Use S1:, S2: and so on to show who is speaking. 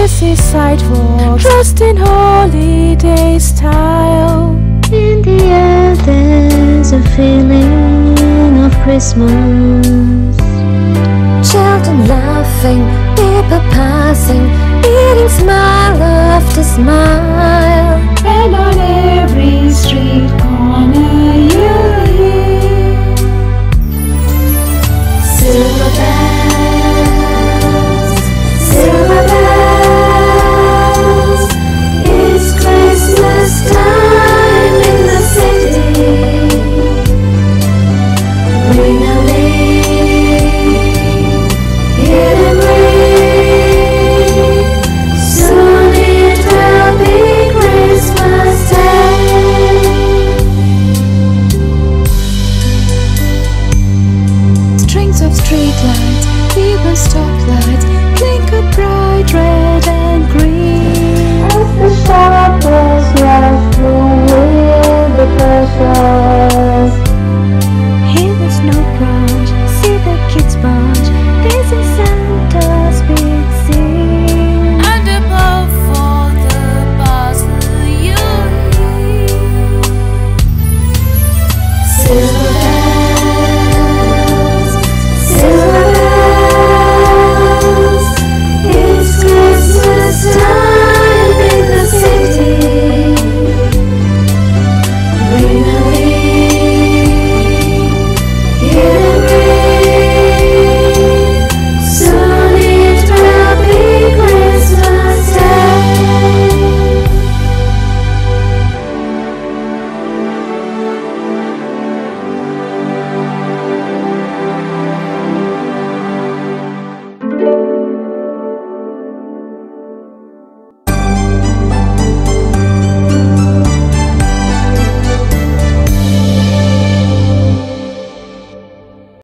S1: busy sidewalks, dressed in holiday style.
S2: In the air there's a feeling of Christmas. Children laughing, people passing, eating smile after smile.
S1: And on every street corner you'll hear silver bells, silver bells. It's Christmas time in the city. Ring a ling, hear them ring. Soon it will be Christmas Day. Strings of streetlights, even stoplights, blinker bright red and green. As the shoppers rush through with the pressures. Hear the snow crunch, see the kids march. This is Santa's big scene. And above all the bustle you hear silver bells, silver bells. It's Christmas time in the city. Ring a ling, hear them ring. Soon it will be Christmas Day.